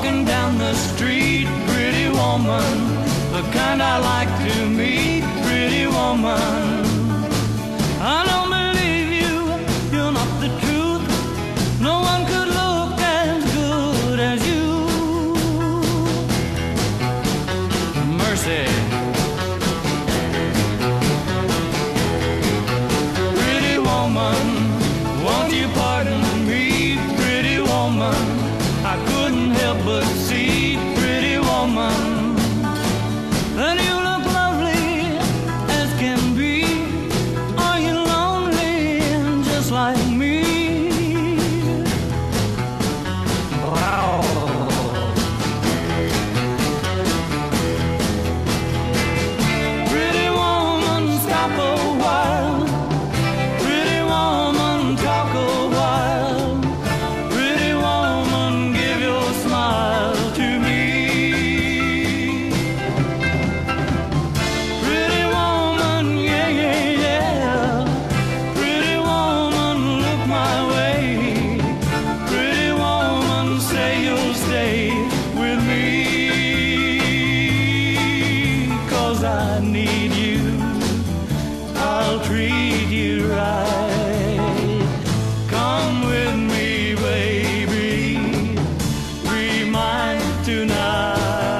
walking down the street, pretty woman, the kind I like to meet, pretty woman. I don't believe you, you're not the truth. No one could look as good as you. Mercy. Pretty woman, won't you pardon me, pretty woman? I couldn't help but see, pretty woman, that you look lovely as can be. Are you lonely just like me? Wow. Pretty woman, stop a while. Pretty woman, talk a while. Pretty woman, give your smile to me. Pretty woman, yeah, yeah, yeah. Pretty woman, look my way. Pretty woman, say you'll stay with me. 'Cause I need you, I'll treat you right. Come with me, baby, be mine tonight.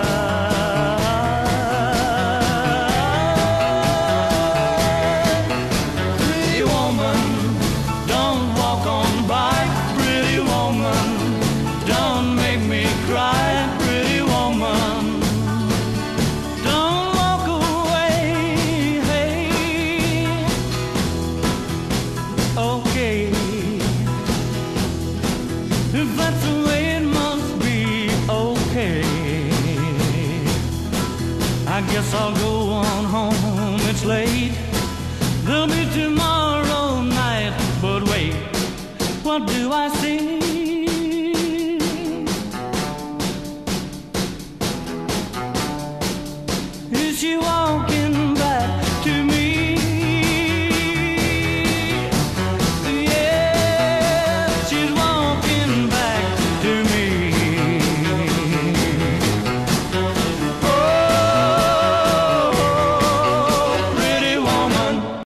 Pretty woman, don't walk on by. Pretty woman, don't make me cry. Pretty woman, don't walk away. Hey, okay, if that's the way it must be, okay. I guess I'll go on home, it's late. There'll be tomorrow night, but wait, what do I